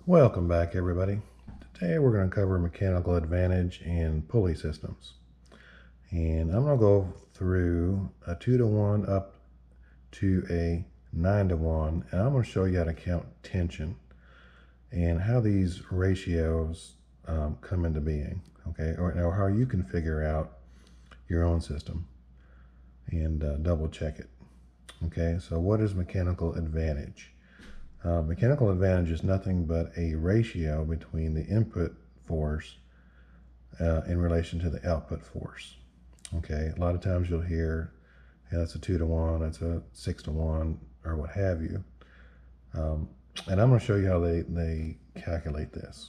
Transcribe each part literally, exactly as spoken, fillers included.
Welcome back, everybody. Today we're going to cover mechanical advantage in pulley systems. And I'm going to go through a two to one up to a nine to one, and I'm going to show you how to count tension and how these ratios um, come into being, okay? Or, or how you can figure out your own system and uh, double check it, okay? So what is mechanical advantage? Uh, mechanical advantage is nothing but a ratio between the input force uh, in relation to the output force. Okay, a lot of times you'll hear, hey, that's a two to one, that's a six to one, or what have you. Um, and I'm going to show you how they, they calculate this.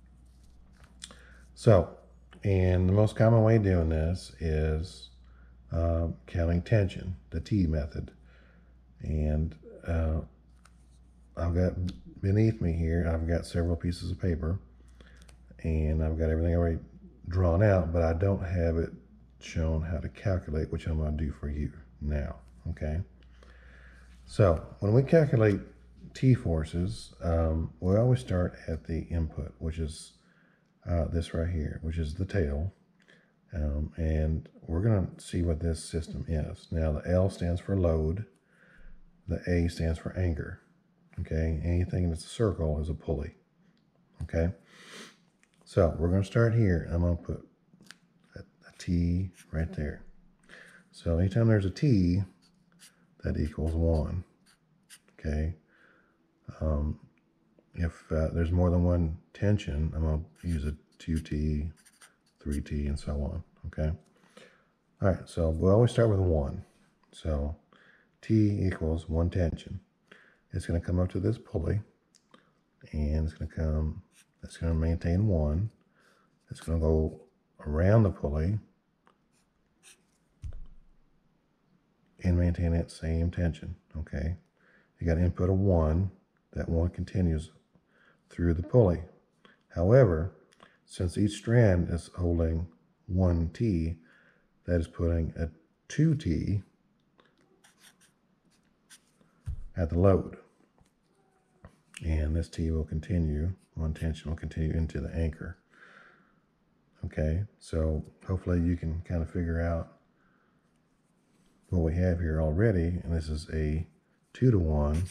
So, and the most common way of doing this is uh, counting tension, the T method. And uh, I've got beneath me here, I've got several pieces of paper and I've got everything already drawn out, but I don't have it shown how to calculate, which I'm going to do for you now. Okay. So when we calculate T forces, um, we always start at the input, which is uh, this right here, which is the tail. Um, and we're going to see what this system is. Now the L stands for load. The A stands for anchor. Okay, anything that's a circle is a pulley. Okay, so we're going to start here. I'm going to put a, a T right there. So anytime there's a T, that equals one. Okay, um, if uh, there's more than one tension, I'm going to use a two T, three T, and so on. Okay, all right, so we always start with one. So T equals one tension. It's going to come up to this pulley, and it's going to come, it's going to maintain one. It's going to go around the pulley and maintain that same tension, okay? You got input of one, that one continues through the pulley. However, since each strand is holding one T, that is putting a two T at the load. And this T will continue, one tension will continue into the anchor. Okay, so hopefully you can kind of figure out what we have here already. And this is a two to one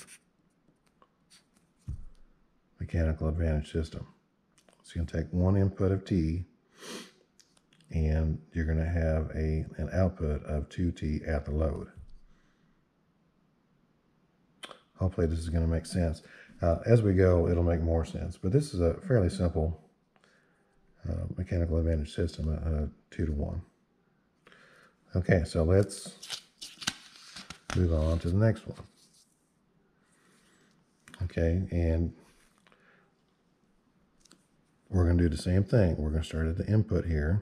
mechanical advantage system. So you're going to take one input of T and you're going to have a, an output of two T at the load. Hopefully this is going to make sense. Uh, as we go, it'll make more sense. But this is a fairly simple uh, mechanical advantage system, a, a two to one. Okay, so let's move on to the next one. Okay, and we're going to do the same thing. We're going to start at the input here,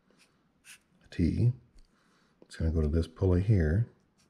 T. It's going to go to this pulley here.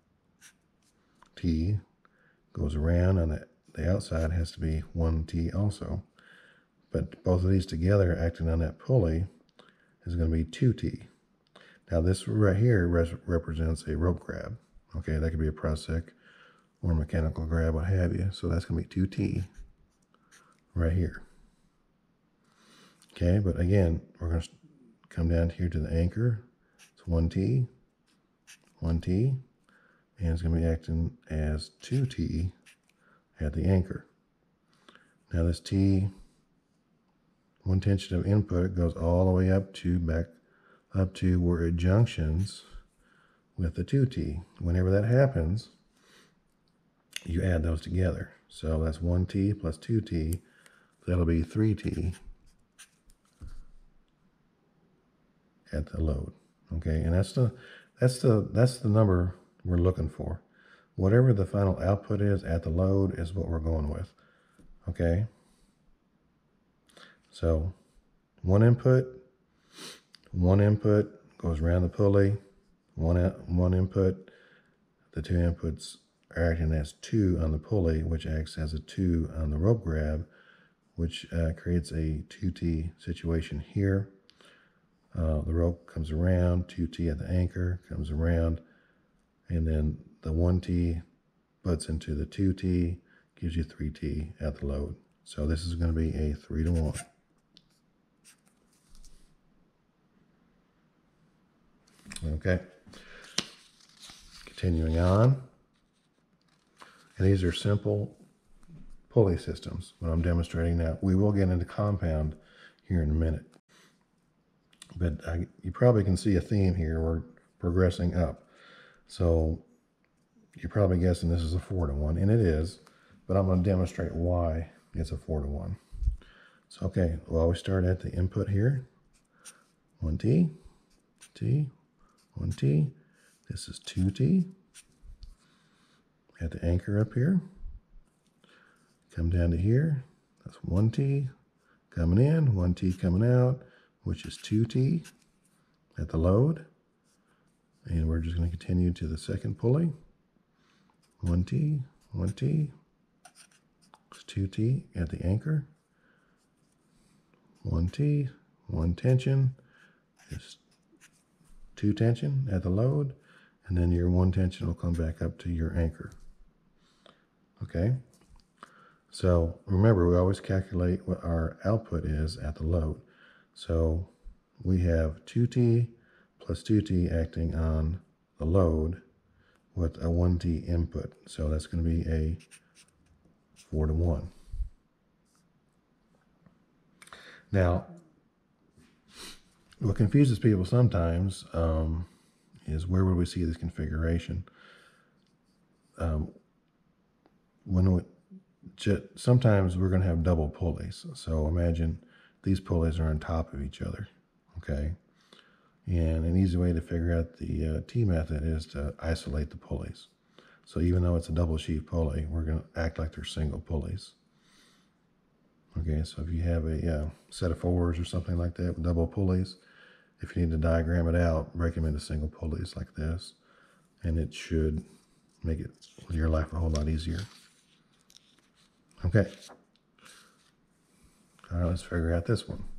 T goes around, and the, the outside has to be one T also. But both of these together acting on that pulley is going to be two T. Now this right here res represents a rope grab. Okay, that could be a prosec or a mechanical grab, what have you. So that's going to be two T right here. Okay, but again, we're going to come down here to the anchor. It's one T, one T, and it's going to be acting as two T at the anchor. Now this T, one tension of input, goes all the way up to back up to where it junctions with the two T. Whenever that happens, you add those together. So that's one T plus two T. That'll be three T at the load. Okay, and that's the that's the that's the number we're looking for. Whatever the final output is at the load is what we're going with. Okay. So one input, one input goes around the pulley, one one input, the two inputs are acting as two on the pulley, which acts as a two on the rope grab, which uh, creates a two T situation here. Uh, the rope comes around, two T at the anchor, comes around, and then the one T butts into the two T, gives you three T at the load. So this is going to be a three to one. Okay. Continuing on. And these are simple pulley systems, what I'm demonstrating now. We will get into compound here in a minute. But I, you probably can see a theme here. We're progressing up. So you're probably guessing this is a four to one, and it is, but I'm going to demonstrate why it's a four to one. So, okay, well, we start at the input here. one T, T, one T. This is two T. At the anchor up here. Come down to here. That's one T coming in, one T coming out, which is two T at the load. And we're just going to continue to the second pulley. one T, one T, it's two T at the anchor. one T, one tension, is two tension at the load, and then your one tension will come back up to your anchor. Okay, so remember, we always calculate what our output is at the load. So we have two T plus two T acting on the load with a one T input. So that's going to be a four to one. Now, what confuses people sometimes um, is where would we see this configuration? Um, when we, sometimes we're going to have double pulleys. So imagine these pulleys are on top of each other. Okay. And an easy way to figure out the uh, T method is to isolate the pulleys. So even though it's a double sheave pulley, we're going to act like they're single pulleys. Okay, so if you have a uh, set of fours or something like that with double pulleys, if you need to diagram it out, break them into single pulleys like this, and it should make it your life a whole lot easier. Okay. All right, let's figure out this one.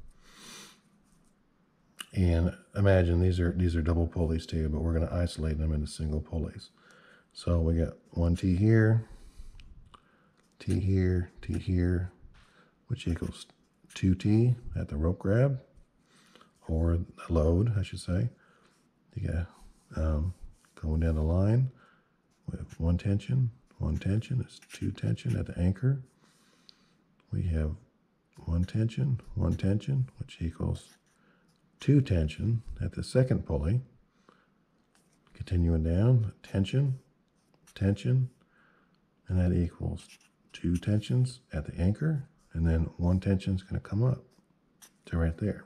And imagine these are these are double pulleys too, but we're going to isolate them into single pulleys. So we got one T here, T here, T here, which equals two T at the rope grab, or the load, I should say. You got um, going down the line with one tension, one tension, it's two tension at the anchor. We have one tension, one tension, which equals two tension at the second pulley. Continuing down, tension, tension, and that equals two tensions at the anchor, and then one tension is going to come up to right there.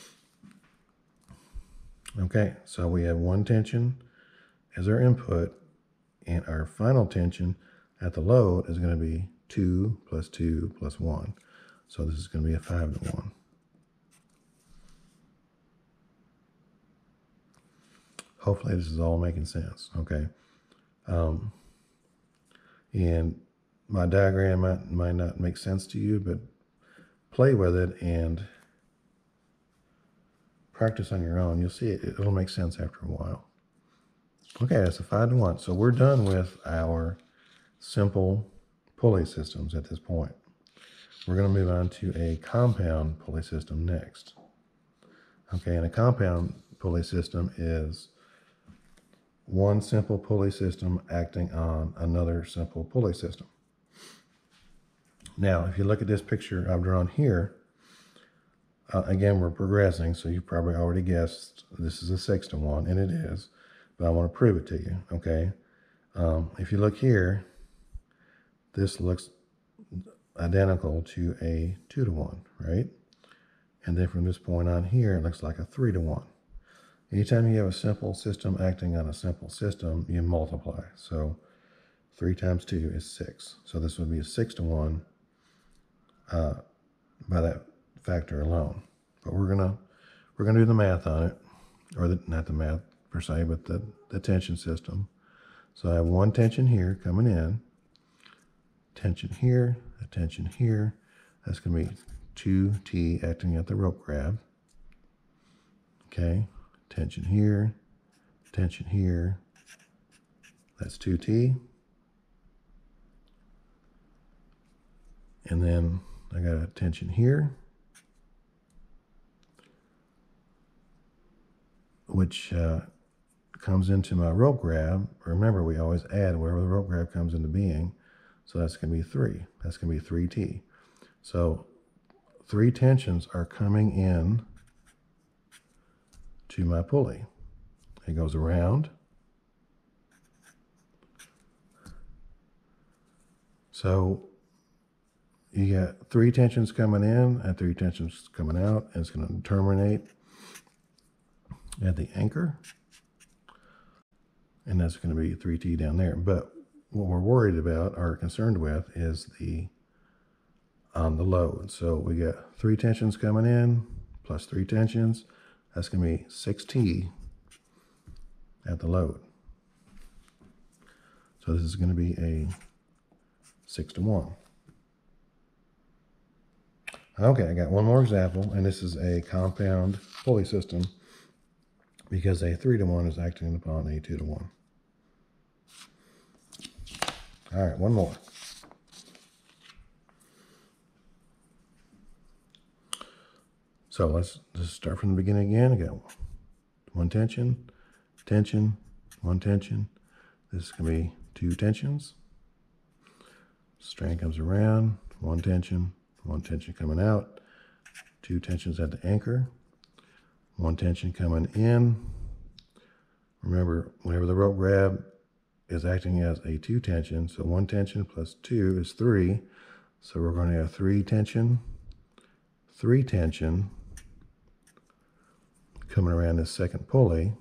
Okay, so we have one tension as our input, and our final tension at the load is going to be two plus two plus one. So this is going to be a five to one. Hopefully this is all making sense. Okay. Um, and my diagram might, might not make sense to you, but play with it and practice on your own. You'll see it, it'll make sense after a while. Okay, that's a five to one. So we're done with our simple pulley systems at this point. We're going to move on to a compound pulley system next. Okay, and a compound pulley system is one simple pulley system acting on another simple pulley system. Now, if you look at this picture I've drawn here, uh, again, we're progressing, so you probably already guessed this is a six to one, and it is, but I want to prove it to you, okay? Um, if you look here, this looks identical to a two to one, right? And then from this point on here, it looks like a three to one. Anytime you have a simple system acting on a simple system, you multiply. So three times two is six. So this would be a six to one uh, by that factor alone. But we're gonna we're gonna do the math on it, or the, not the math per se, but the, the tension system. So I have one tension here coming in, tension here, a tension here. That's gonna be two T acting at the rope grab. Okay. Tension here, tension here, that's two T. And then I got a tension here, which uh, comes into my rope grab. Remember, we always add wherever the rope grab comes into being. So that's going to be three. That's going to be three T. So three tensions are coming in to my pulley. It goes around. So you got three tensions coming in and three tensions coming out, and it's going to terminate at the anchor. And that's going to be three T down there. But what we're worried about or concerned with is the on the load. So we got three tensions coming in plus three tensions. That's going to be six T at the load. So this is going to be a six to one. Okay, I got one more example, and this is a compound pulley system because a three to one is acting upon a two to one. All right, one more. So let's just start from the beginning again. I got one tension, tension, one tension. This is going to be two tensions. Strand comes around, one tension, one tension coming out, two tensions at the anchor, one tension coming in. Remember, whenever the rope grab is acting as a two tension, so one tension plus two is three. So we're going to have three tension, three tension coming around this second pulley.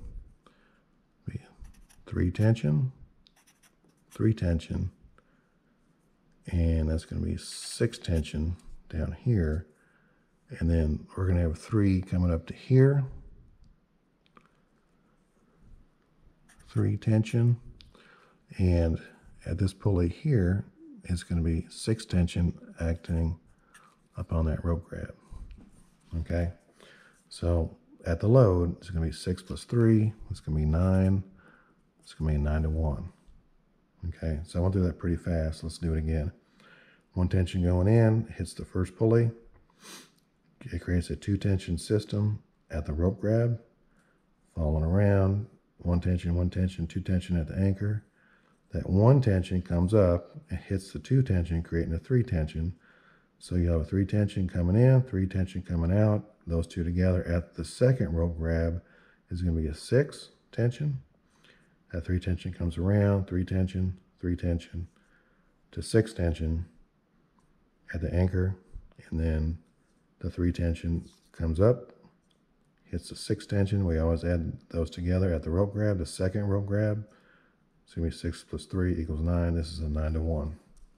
Three tension, three tension, and that's going to be six tension down here. And then we're going to have three coming up to here. Three tension. And at this pulley here, it's going to be six tension acting up on that rope grab. Okay. So at the load, it's going to be six plus three. It's going to be nine. It's going to be nine to one. Okay. So I went through that pretty fast. Let's do it again. One tension going in, hits the first pulley. It creates a two tension system at the rope grab, following around, one tension, one tension, two tension at the anchor. That one tension comes up and hits the two tension, creating a three tension. So you have a three tension coming in, three tension coming out. Those two together at the second rope grab is going to be a six tension. That three tension comes around, three tension, three tension to six tension at the anchor, and then the three tension comes up, hits the six tension. We always add those together at the rope grab, the second rope grab. It's going to be six plus three equals nine. This is a nine to one.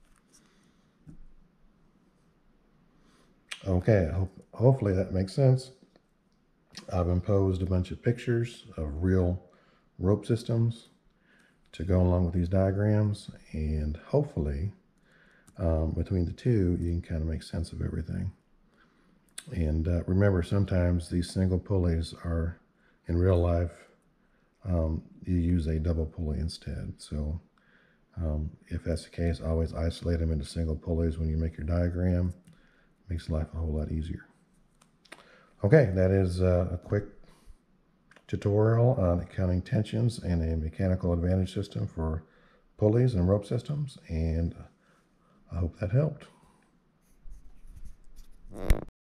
Okay, hope, hopefully that makes sense. I've imposed a bunch of pictures of real rope systems to go along with these diagrams, and hopefully um, between the two, you can kind of make sense of everything. And uh, remember, sometimes these single pulleys are, in real life, um, you use a double pulley instead. So um, if that's the case, always isolate them into single pulleys when you make your diagram. Makes life a whole lot easier. Okay, that is uh, a quick tutorial on accounting tensions and a mechanical advantage system for pulleys and rope systems, and I hope that helped.